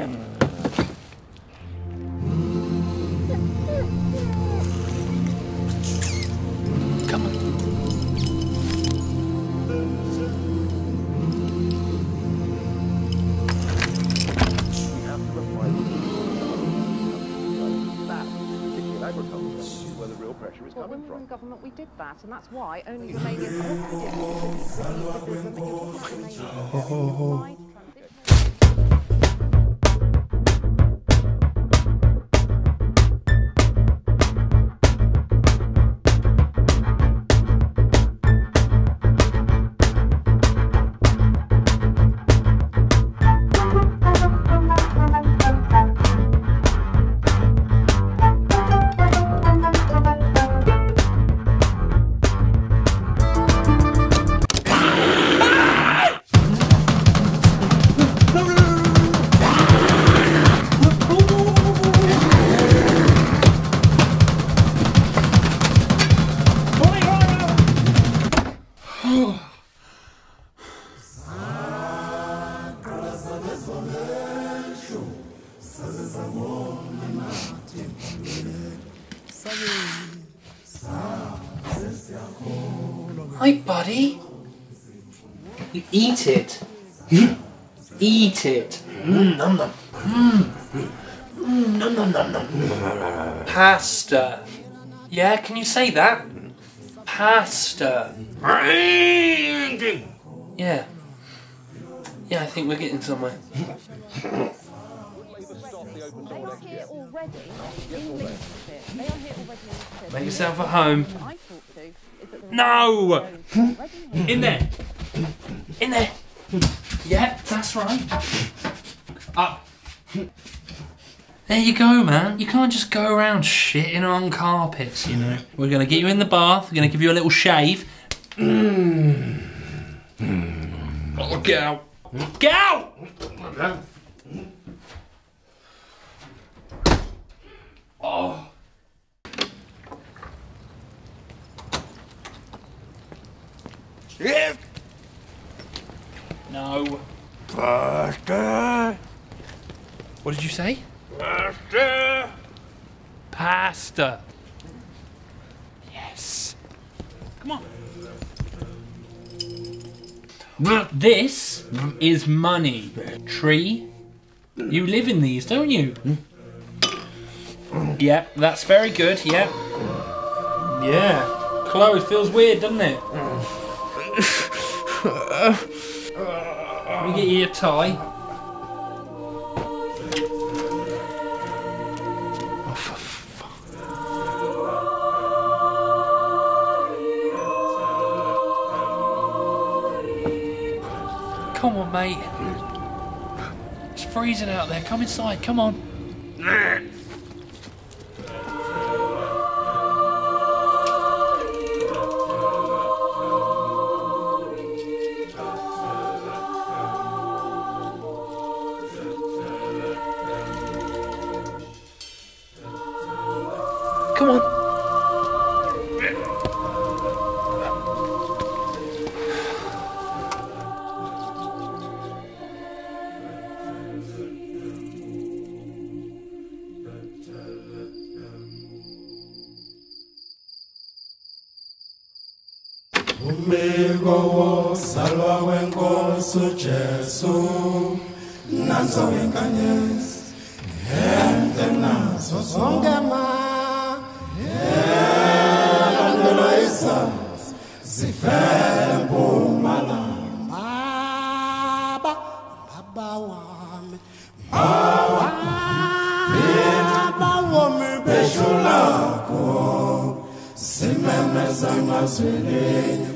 Come on. Where the real pressure is coming When we were from. in government, we did that, and that's why only Romanians Hi, buddy. You eat it. Eat it. Nom nom. Nom nom nom nom. Pasta. Yeah, can you say that? Pasta. Yeah. Yeah, I think we're getting somewhere. They are here already in Lincolnshire. They are here already in Lincolnshire. Make yourself at home. I talked to is that the No! In there. In there. Yeah, that's right. Up. There you go, man. You can't just go around shitting on carpets, you know. We're going to get you in the bath. We're going to give you a little shave. Oh, get out. Get out! Oh. Shift! No. Pasta! What did you say? Pasta! Pasta. Yes. Come on. This is money. Tree. You live in these, don't you? Yeah, that's very good, yeah. Yeah. Clothes feels weird, doesn't it? Let me get you a tie. Oh, for fuck. Come on, mate. It's freezing out there. Come inside, come on. Come on. Umigo salva wenkosi Jesu nanzo wenkanyes ente nazo zonke ma landelo isas zifele mpumalanga baba wami baba wami beshulako simemeza mazweleni